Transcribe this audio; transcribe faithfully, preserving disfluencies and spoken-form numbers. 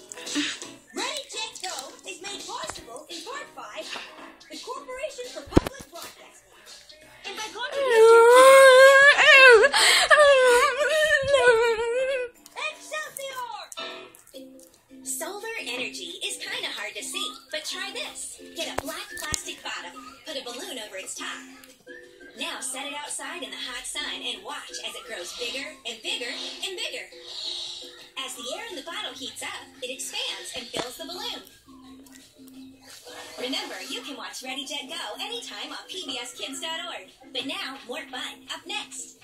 Ready, Jet, Go is made possible in part by the Corporation for Public Broadcasting. And by contributions Excelsior! Solar energy is kind of hard to see, but try this. Get a black plastic bottom, put a balloon over its top. Now set it outside in the hot sun and watch as it grows bigger and bigger and bigger. As the air in the bottle heats up, it expands and fills the balloon. Remember, you can watch Ready, Jet, Go anytime on P B S Kids dot org. But now, more fun up next.